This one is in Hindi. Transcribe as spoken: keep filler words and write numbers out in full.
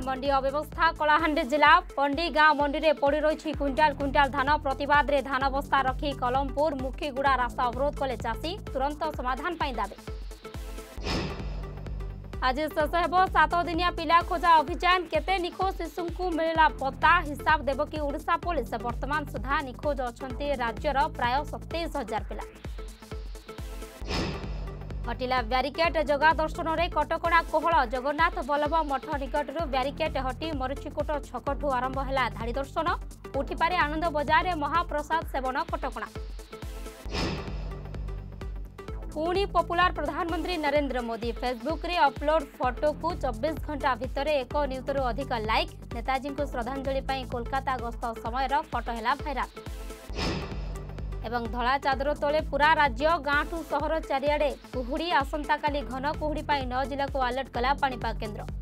मंडी अव्यवस्था कलाहांडी जिला पंडी गांव मंडी में पड़ रही क्विंटाल क्विंटाल धान प्रतिवाद रे धान बस्ता रखी कलमपुर मुखीगुड़ा रास्ता अवरोध कले चाषी तुरंत समाधान पाई दाबी। आज शेष हेब सात दिनिया पिला खोजा अभियान केते निखोज शिशु को मिलला पत्ता हिसाब देव कि ओडिशा पुलिस वर्तमान सुधा निखोज अछंती राज्यर प्राय सत्ताईस हजार पिला। हटिला ब्यारिकेड जगा दर्शन में कटकणा कोहल जगन्नाथ बल्लभ मठ निकटर ब्यारिकेड हटी मरीचिकोट छकठू आरंभ है धाड़ी दर्शन उठिपारे आनंद बजार में महाप्रसाद सेवन कटकणा। पुणी पपुलार प्रधानमंत्री नरेंद्र मोदी फेसबुक रे अपलोड फोटो को चौबीस घंटा भितर एक नियुत अधिक लाइक नेताजी को श्रद्धांजलि पाई कोलकाता गस्त समय फोटो है भाइराल। एवं धला चादर तले पूरा राज्य गांठू सहर चारिआडे कुहुड़ी आसंता काली घन कुहुड़ी पाई नौ जिला को अलर्ट कला पाणीपाग केन्द्र।